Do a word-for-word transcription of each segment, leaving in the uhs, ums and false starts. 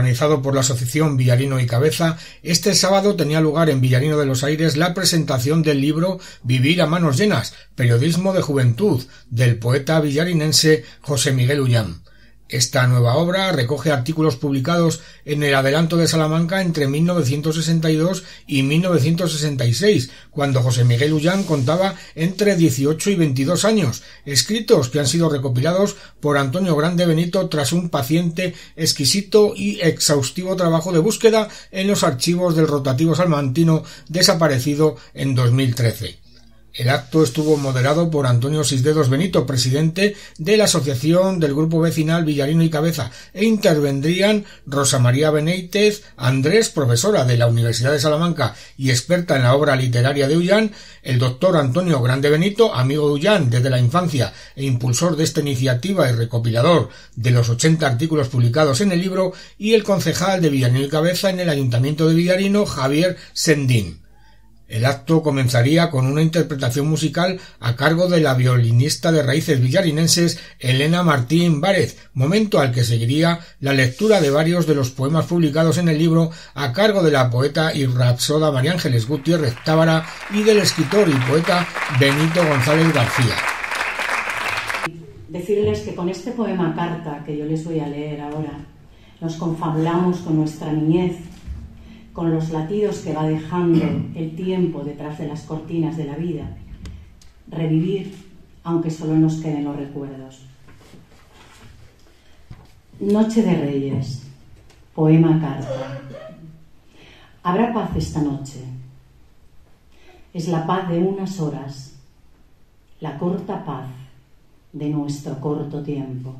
organizado por la Asociación Villarino y Cabeza, este sábado tenía lugar en Villarino de los Aires la presentación del libro Vivir a manos llenas, periodismo de juventud, del poeta villarinense José Miguel Ullán. Esta nueva obra recoge artículos publicados en el Adelanto de Salamanca entre mil novecientos sesenta y dos y mil novecientos sesenta y seis, cuando José Miguel Ullán contaba entre dieciocho y veintidós años, escritos que han sido recopilados por Antonio Grande Benito tras un paciente, exquisito y exhaustivo trabajo de búsqueda en los archivos del rotativo salmantino desaparecido en dos mil trece. El acto estuvo moderado por Antonio Sisdedos Benito, presidente de la Asociación del Grupo Vecinal Villarino y Cabeza, e intervendrían Rosa María Benítez Andrés, profesora de la Universidad de Salamanca y experta en la obra literaria de Ullán, el doctor Antonio Grande Benito, amigo de Ullán desde la infancia e impulsor de esta iniciativa y recopilador de los ochenta artículos publicados en el libro, y el concejal de Villarino y Cabeza en el Ayuntamiento de Villarino, Javier Sendín. El acto comenzaría con una interpretación musical a cargo de la violinista de raíces villarinenses Elena Martín Várez, momento al que seguiría la lectura de varios de los poemas publicados en el libro a cargo de la poeta y rapsoda María Ángeles Gutiérrez Tábara y del escritor y poeta Benito González García. Decirles que con este poema carta que yo les voy a leer ahora, nos confabulamos con nuestra niñez, con los latidos que va dejando el tiempo detrás de las cortinas de la vida, revivir aunque solo nos queden los recuerdos. Noche de Reyes, poema carta. Habrá paz esta noche. Es la paz de unas horas, la corta paz de nuestro corto tiempo.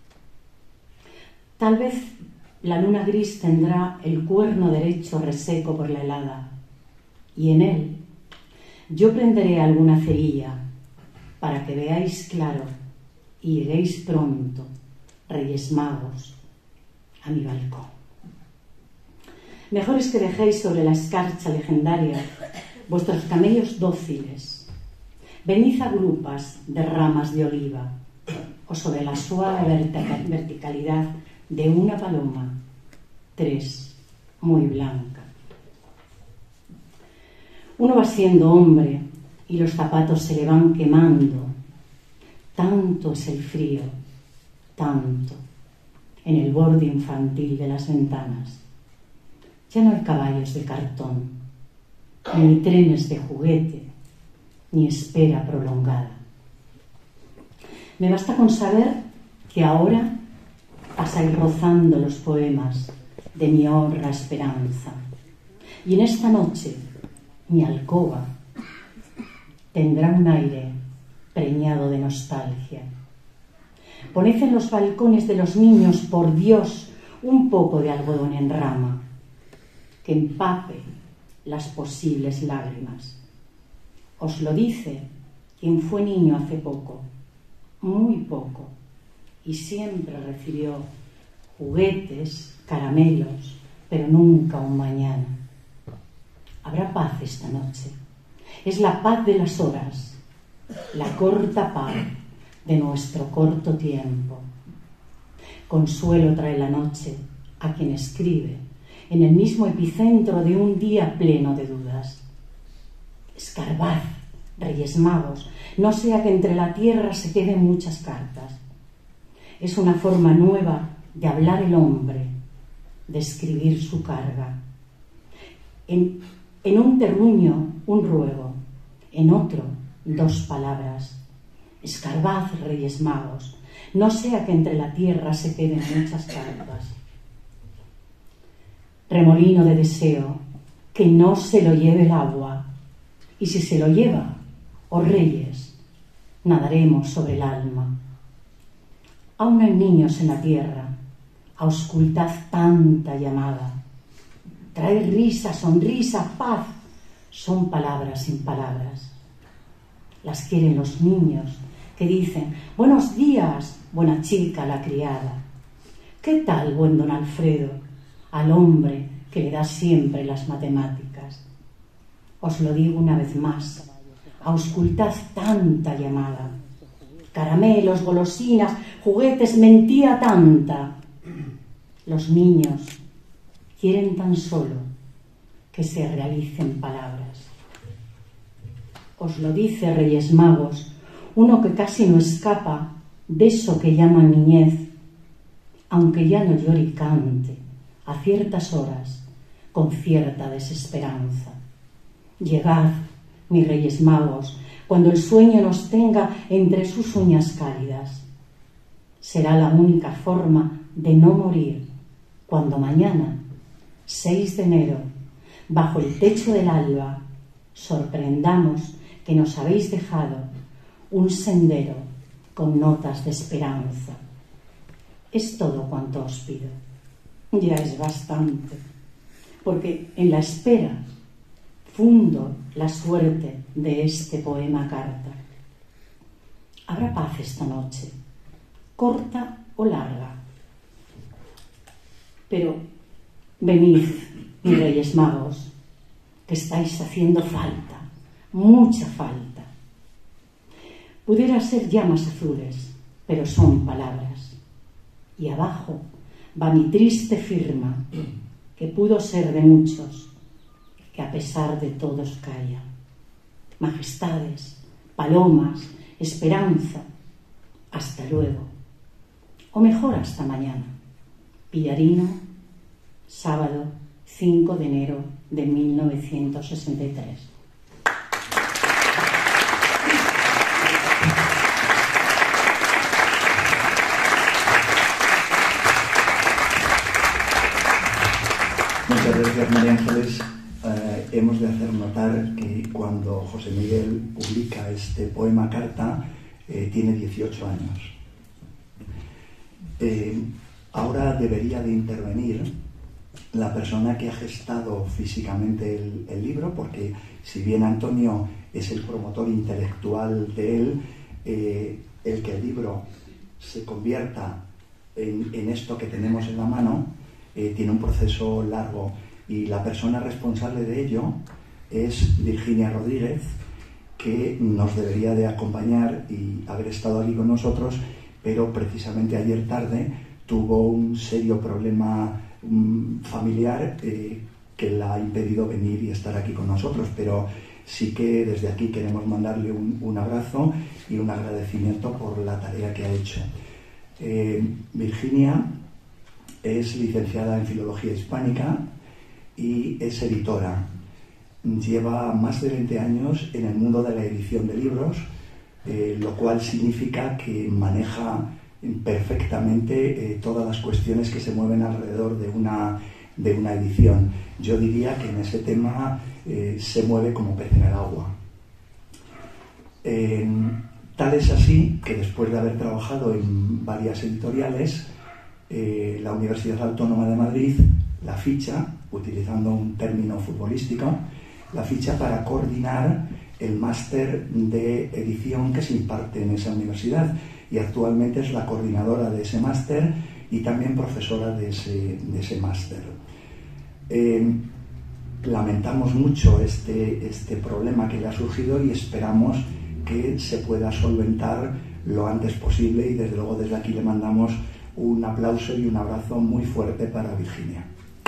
Tal vez la luna gris tendrá el cuerno derecho reseco por la helada, y en él yo prenderé alguna cerilla para que veáis claro y lleguéis pronto, Reyes Magos, a mi balcón. Mejor es que dejéis sobre la escarcha legendaria vuestros camellos dóciles. Venid a grupas de ramas de oliva o sobre la suave verticalidad de una paloma, tres, muy blanca. Uno va siendo hombre y los zapatos se le van quemando. Tanto es el frío, tanto, en el borde infantil de las ventanas. Ya no hay caballos de cartón, ni trenes de juguete, ni espera prolongada. Me basta con saber que ahora pasáis rozando los poemas de mi honra esperanza, y en esta noche mi alcoba tendrá un aire preñado de nostalgia. Poned en los balcones de los niños, por Dios, un poco de algodón en rama, que empape las posibles lágrimas. Os lo dice quien fue niño hace poco, muy poco, y siempre recibió juguetes, caramelos, pero nunca un mañana. Habrá paz esta noche. Es la paz de las horas, la corta paz de nuestro corto tiempo. Consuelo trae la noche a quien escribe en el mismo epicentro de un día pleno de dudas. Escarbad, Reyes Magos, no sea que entre la tierra se queden muchas cartas. Es una forma nueva de hablar el hombre, de escribir su carga. En, en un terruño, un ruego, en otro, dos palabras. Escarbad, Reyes Magos, no sea que entre la tierra se queden muchas cartas. Remolino de deseo, que no se lo lleve el agua, y si se lo lleva, oh reyes, nadaremos sobre el alma. Aún hay niños en la tierra, auscultad tanta llamada. Traer risa, sonrisa, paz, son palabras sin palabras. Las quieren los niños que dicen, buenos días, buena chica la criada. ¿Qué tal, buen don Alfredo, al hombre que le da siempre las matemáticas? Os lo digo una vez más, auscultad tanta llamada. Caramelos, golosinas, juguetes, mentira tanta. Los niños quieren tan solo que se realicen palabras. Os lo dice, Reyes Magos, uno que casi no escapa de eso que llaman niñez, aunque ya no llore y cante a ciertas horas con cierta desesperanza. Llegad, mis Reyes Magos, cuando el sueño nos tenga entre sus uñas cálidas. Será la única forma de no morir cuando mañana, seis de enero, bajo el techo del alba, sorprendamos que nos habéis dejado un sendero con notas de esperanza. Es todo cuanto os pido. Ya es bastante, porque en la espera fundo la suerte de este poema carta. Habrá paz esta noche, corta o larga. Pero venid, mis Reyes Magos, que estáis haciendo falta, mucha falta. Pudiera ser llamas azules, pero son palabras. Y abajo va mi triste firma, que pudo ser de muchos, que a pesar de todos calla. Majestades, palomas, esperanza, hasta luego. O mejor, hasta mañana. Villarino, sábado cinco de enero de mil novecientos sesenta y tres. Muchas gracias, María Ángeles. Eh, hemos de hacer notar que cuando José Miguel publica este poema carta, eh, tiene dieciocho años. Eh, ahora debería de intervenir la persona que ha gestado físicamente el, el libro, porque si bien Antonio es el promotor intelectual de él, eh, el que el libro se convierta en, en esto que tenemos en la mano, eh, tiene un proceso largo, y la persona responsable de ello es Virginia Rodríguez, que nos debería de acompañar y haber estado aquí con nosotros, pero precisamente ayer tarde tuvo un serio problema um, familiar eh, que la ha impedido venir y estar aquí con nosotros, pero sí que desde aquí queremos mandarle un, un abrazo y un agradecimiento por la tarea que ha hecho. Eh, Virginia es licenciada en Filología Hispánica y es editora. Lleva más de veinte años en el mundo de la edición de libros, eh, lo cual significa que maneja perfectamente eh, todas las cuestiones que se mueven alrededor de una, de una edición. Yo diría que en ese tema eh, se mueve como pez en el agua. Eh, tal es así que después de haber trabajado en varias editoriales, eh, la Universidad Autónoma de Madrid la ficha, utilizando un término futbolístico, la ficha para coordinar el máster de edición que se imparte en esa universidad, y actualmente es la coordinadora de ese máster y también profesora de ese, de ese máster. Eh, lamentamos mucho este, este problema que le ha surgido y esperamos que se pueda solventar lo antes posible, y desde luego desde aquí le mandamos un aplauso y un abrazo muy fuerte para Virginia.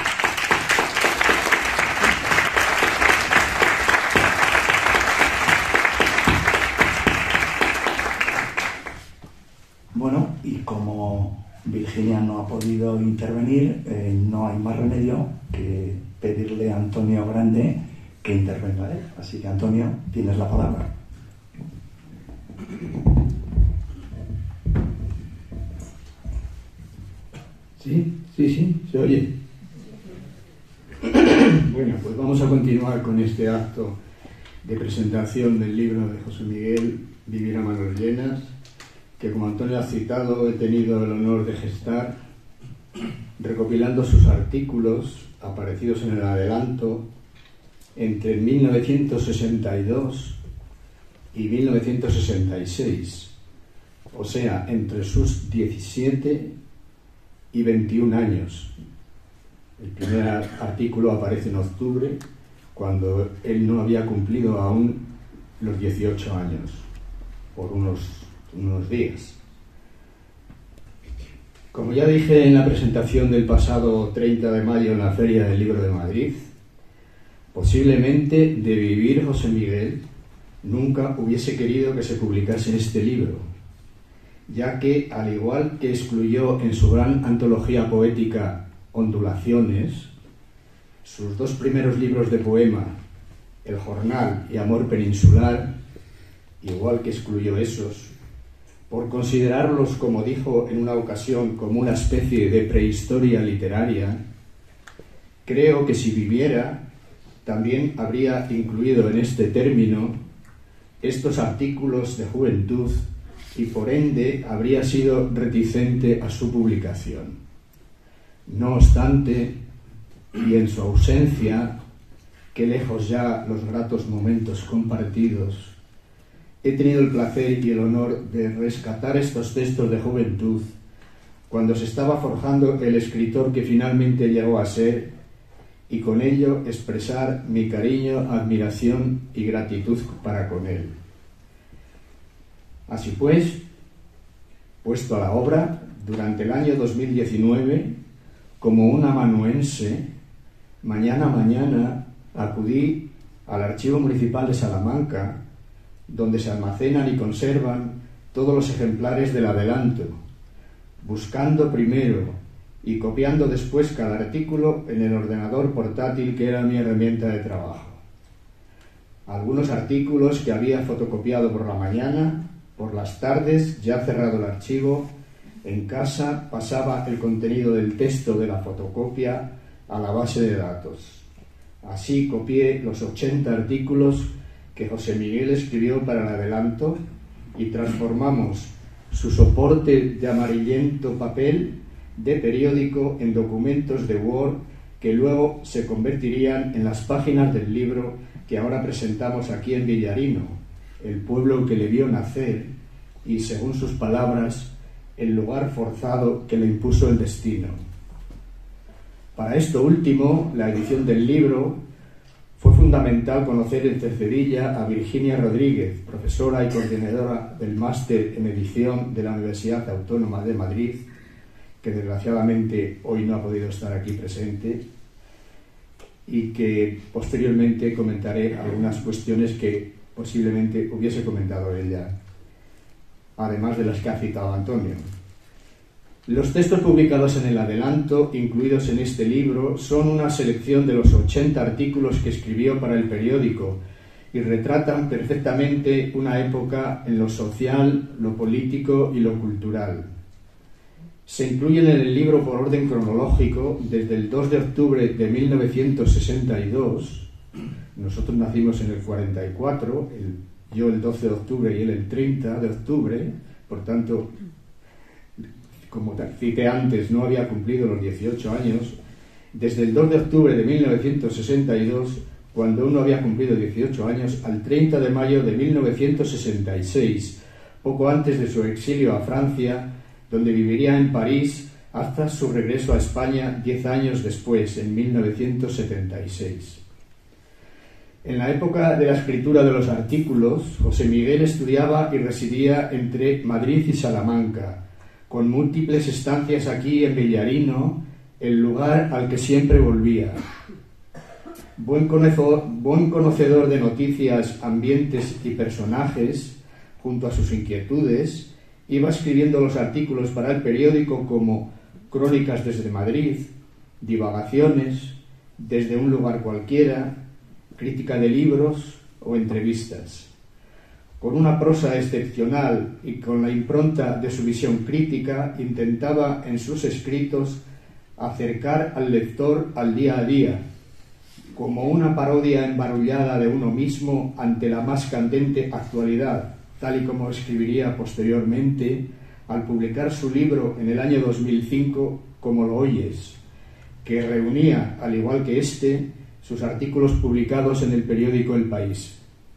Bueno, y como Virginia no ha podido intervenir, eh, no hay más remedio que pedirle a Antonio Grande que intervenga él. Así que, Antonio, tienes la palabra. Sí, sí, sí, se oye. Bueno, pues vamos a continuar con este acto de presentación del libro de José Miguel, Vivir a manos llenas, que, como Antonio ha citado, he tenido el honor de gestar, recopilando sus artículos aparecidos en el adelanto entre mil novecientos sesenta y dos y mil novecientos sesenta y seis, o sea, entre sus diecisiete y veintiún años. El primer artículo aparece en octubre, cuando él no había cumplido aún los dieciocho años, por unos, unos días. Como ya dije en la presentación del pasado treinta de mayo en la Feria del Libro de Madrid, posiblemente de vivir José Miguel nunca hubiese querido que se publicase este libro, ya que, al igual que excluyó en su gran antología poética Ondulaciones, sus dos primeros libros de poema, El Jornal y Amor Peninsular, igual que excluyó esos, por considerarlos, como dijo en una ocasión, como una especie de prehistoria literaria, creo que si viviera también habría incluido en este término estos artículos de juventud y por ende habría sido reticente a su publicación. No obstante, y en su ausencia, que lejos ya los gratos momentos compartidos, he tenido el placer y el honor de rescatar estos textos de juventud cuando se estaba forjando el escritor que finalmente llegó a ser y con ello expresar mi cariño, admiración y gratitud para con él. Así pues, puesto a la obra, durante el año dos mil diecinueve, como un amanuense, mañana a mañana acudí al Archivo Municipal de Salamanca, donde se almacenan y conservan todos los ejemplares del adelanto, buscando primero y copiando después cada artículo en el ordenador portátil que era mi herramienta de trabajo. Algunos artículos que había fotocopiado por la mañana, por las tardes, ya cerrado el archivo, en casa pasaba el contenido del texto de la fotocopia a la base de datos. Así copié los ochenta artículos que José Miguel escribió para el adelanto y transformamos su soporte de amarillento papel de periódico en documentos de Word que luego se convertirían en las páginas del libro que ahora presentamos aquí en Villarino, el pueblo que le vio nacer y, según sus palabras, el lugar forzado que le impuso el destino. Para esto último, la edición del libro, fue fundamental conocer en Cercedilla a Virginia Rodríguez, profesora y coordinadora del máster en edición de la Universidad Autónoma de Madrid, que desgraciadamente hoy no ha podido estar aquí presente, y que posteriormente comentaré algunas cuestiones que posiblemente hubiese comentado ella, además de las que ha citado Antonio. Los textos publicados en el adelanto, incluidos en este libro, son una selección de los ochenta artículos que escribió para el periódico y retratan perfectamente una época en lo social, lo político y lo cultural. Se incluyen en el libro por orden cronológico desde el dos de octubre de mil novecientos sesenta y dos, nosotros nacimos en el cuarenta y cuatro, el, yo el doce de octubre y él el treinta de octubre, por tanto, como cité antes, no había cumplido los dieciocho años, desde el dos de octubre de mil novecientos sesenta y dos, cuando uno había cumplido dieciocho años, al treinta de mayo de mil novecientos sesenta y seis, poco antes de su exilio a Francia, donde viviría en París hasta su regreso a España diez años después, en mil novecientos setenta y seis. En la época de la escritura de los artículos, José Miguel estudiaba y residía entre Madrid y Salamanca, con múltiples estancias aquí en Villarino, el lugar al que siempre volvía. Buen conocedor, buen conocedor de noticias, ambientes y personajes, junto a sus inquietudes, iba escribiendo los artículos para el periódico como Crónicas desde Madrid, Divagaciones, Desde un lugar cualquiera, Crítica de libros o entrevistas. Con una prosa excepcional y con la impronta de su visión crítica, intentaba en sus escritos acercar al lector al día a día, como una parodia embarullada de uno mismo ante la más candente actualidad, tal y como escribiría posteriormente al publicar su libro en el año dos mil cinco, Como lo oyes, que reunía, al igual que este, sus artículos publicados en el periódico El País.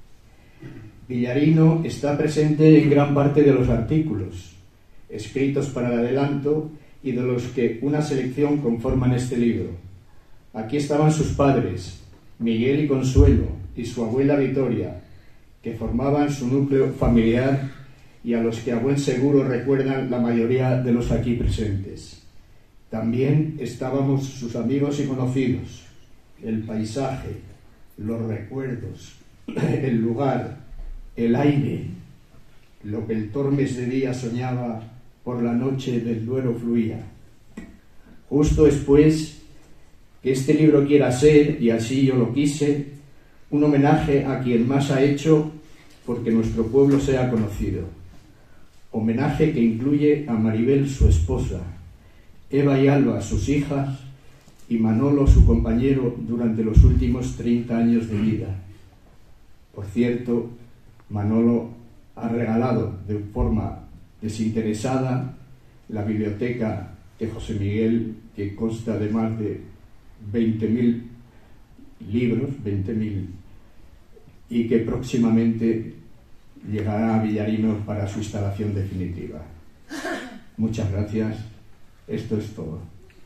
Villarino está presente en gran parte de los artículos escritos para el adelanto y de los que una selección conforman este libro. Aquí estaban sus padres, Miguel y Consuelo, y su abuela Vitoria, que formaban su núcleo familiar y a los que a buen seguro recuerdan la mayoría de los aquí presentes. También estábamos sus amigos y conocidos, el paisaje, los recuerdos, el lugar, el aire, lo que el Tormes de día soñaba, por la noche del Duero fluía. Justo es, pues, que este libro quiera ser, y así yo lo quise, un homenaje a quien más ha hecho porque nuestro pueblo sea conocido. Homenaje que incluye a Maribel, su esposa, Eva y Alba, sus hijas, y Manolo, su compañero, durante los últimos treinta años de vida. Por cierto, Manolo ha regalado de forma desinteresada la biblioteca de José Miguel, que consta de más de veinte mil libros, veinte mil, y que próximamente llegará a Villarino para su instalación definitiva. Muchas gracias. Esto es todo.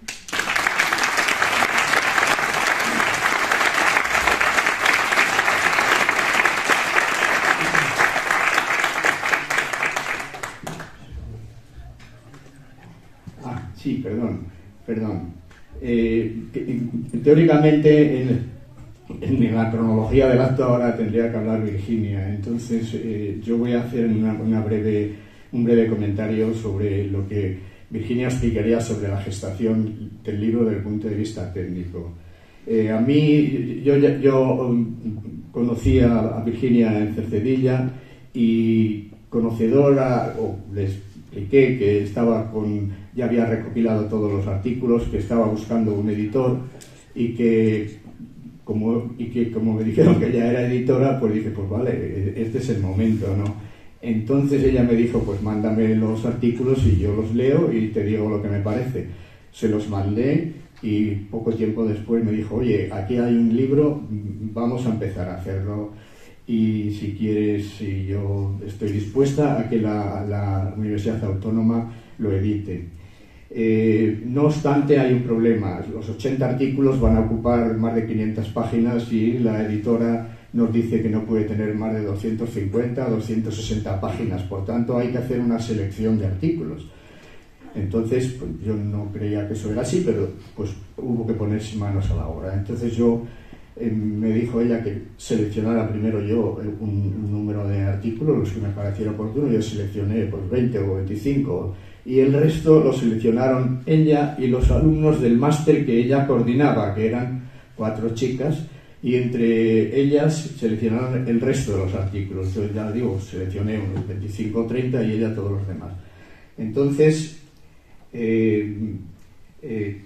Ah, sí, perdón, perdón. Eh, teóricamente, en, en la cronología del acto ahora tendría que hablar Virginia. Entonces, eh, yo voy a hacer una, una breve, un breve comentario sobre lo que Virginia explicaría sobre la gestación del libro desde el punto de vista técnico. Eh, a mí, yo, yo um, conocí a, a Virginia en Cercedilla y conocedora, o les expliqué que estaba con, ya había recopilado todos los artículos, que estaba buscando un editor y que, como, y que como me dijeron que ella era editora, pues dije, pues vale, este es el momento, ¿no? Entonces ella me dijo, pues mándame los artículos y yo los leo y te digo lo que me parece. Se los mandé y poco tiempo después me dijo, oye, aquí hay un libro, vamos a empezar a hacerlo y si quieres, si yo estoy dispuesta a que la, la Universidad Autónoma lo edite. Eh, no obstante, hay un problema. Los ochenta artículos van a ocupar más de quinientas páginas y la editora nos dice que no puede tener más de doscientas cincuenta, doscientas sesenta páginas. Por tanto, hay que hacer una selección de artículos. Entonces, pues, yo no creía que eso era así, pero pues hubo que ponerse manos a la obra. Entonces yo, eh, me dijo ella que seleccionara primero yo un, un número de artículos, los que me pareciera oportuno. Yo seleccioné pues veinte o veinticinco, y el resto lo seleccionaron ella y los alumnos del máster que ella coordinaba, que eran cuatro chicas, y entre ellas seleccionaron el resto de los artículos. Yo ya digo, seleccioné unos veinticinco o treinta y ella todos los demás. Entonces, eh, eh,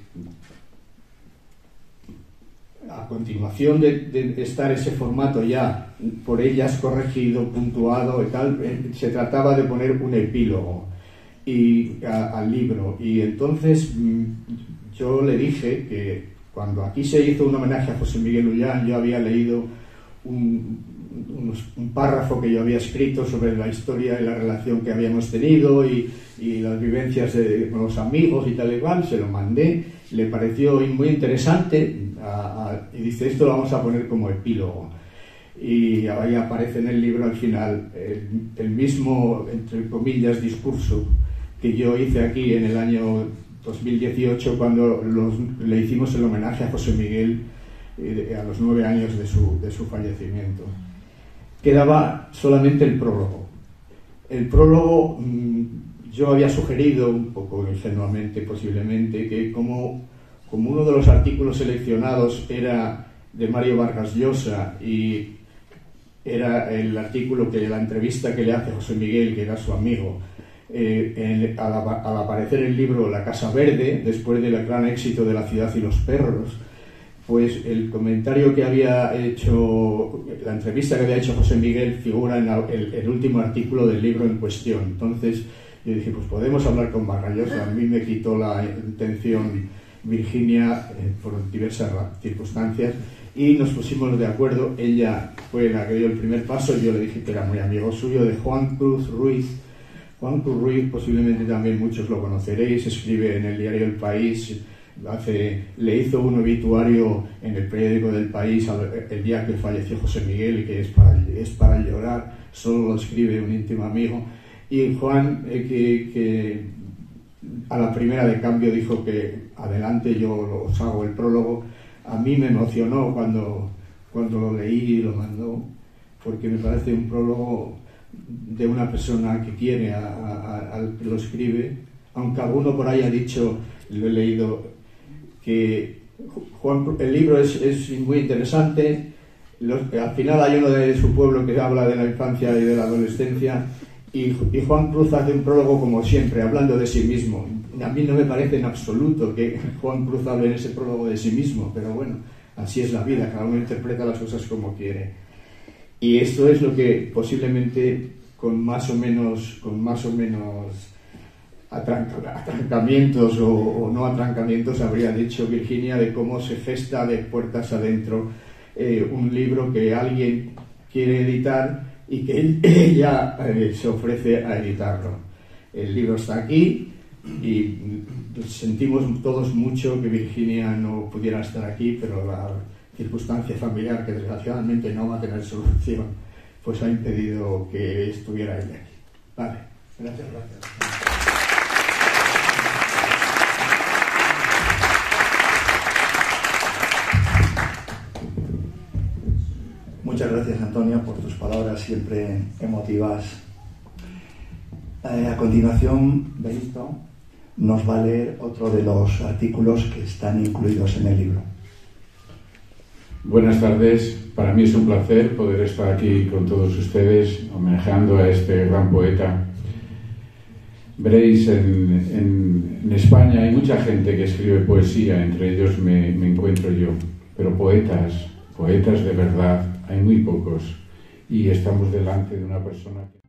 a continuación de, de estar ese formato ya por ellas corregido, puntuado y tal, eh, se trataba de poner un epílogo y, a, al libro. Y entonces yo le dije que cuando aquí se hizo un homenaje a José Miguel Ullán, yo había leído un, unos, un párrafo que yo había escrito sobre la historia y la relación que habíamos tenido y, y las vivencias de, con los amigos y tal y cual. Se lo mandé, le pareció muy interesante a, a, y dice, esto lo vamos a poner como epílogo. Y ahí aparece en el libro al final el, el mismo, entre comillas, discurso que yo hice aquí en el año dos mil dieciocho cuando los, le hicimos el homenaje a José Miguel eh, a los nueve años de su, de su fallecimiento. Quedaba solamente el prólogo. El prólogo, mmm, yo había sugerido, un poco ingenuamente posiblemente, que como, como uno de los artículos seleccionados era de Mario Vargas Llosa y era el artículo, que la entrevista que le hace José Miguel, que era su amigo, Eh, en, al, al aparecer el libro La Casa Verde, después del gran éxito de La Ciudad y los Perros, pues el comentario que había hecho, la entrevista que había hecho José Miguel figura en la, el, el último artículo del libro en cuestión. Entonces yo dije, pues podemos hablar con Vargas Llosa. A mí me quitó la intención Virginia eh, por diversas circunstancias y nos pusimos de acuerdo. Ella fue la que dio el primer paso. Yo le dije que era muy amigo suyo, de Juan Cruz Ruiz. Juan Cruz Ruiz, posiblemente también muchos lo conoceréis, escribe en el diario El País, hace, le hizo un obituario en el periódico del País el día que falleció José Miguel, y que es para, es para llorar, solo lo escribe un íntimo amigo. Y Juan, eh, que, que a la primera de cambio dijo que adelante, yo os hago el prólogo. A mí me emocionó cuando, cuando lo leí y lo mandó, porque me parece un prólogo de una persona que quiere a, a, al que lo escribe, aunque alguno por ahí ha dicho, lo he leído, que Juan, el libro es, es muy interesante. Los, al final hay uno de su pueblo que habla de la infancia y de la adolescencia, y, y Juan Cruz hace un prólogo como siempre, hablando de sí mismo. A mí no me parece en absoluto que Juan Cruz hable en ese prólogo de sí mismo, pero bueno, así es la vida, cada uno interpreta las cosas como quiere. Y esto es lo que posiblemente con más o menos, con más o menos atranca, atrancamientos o, o no atrancamientos habría dicho Virginia, de cómo se gesta de puertas adentro eh, un libro que alguien quiere editar y que ella eh, se ofrece a editarlo. El libro está aquí y sentimos todos mucho que Virginia no pudiera estar aquí, pero la circunstancia familiar, que desgraciadamente no va a tener solución, pues ha impedido que estuviera ella aquí. Vale, gracias, gracias. Muchas gracias, Antonio, por tus palabras siempre emotivas. Eh, a continuación, Benito nos va a leer otro de los artículos que están incluidos en el libro. Buenas tardes. Para mí es un placer poder estar aquí con todos ustedes, homenajeando a este gran poeta. Veréis, en, en, en España hay mucha gente que escribe poesía, entre ellos me, me encuentro yo, pero poetas, poetas de verdad, hay muy pocos, y estamos delante de una persona que...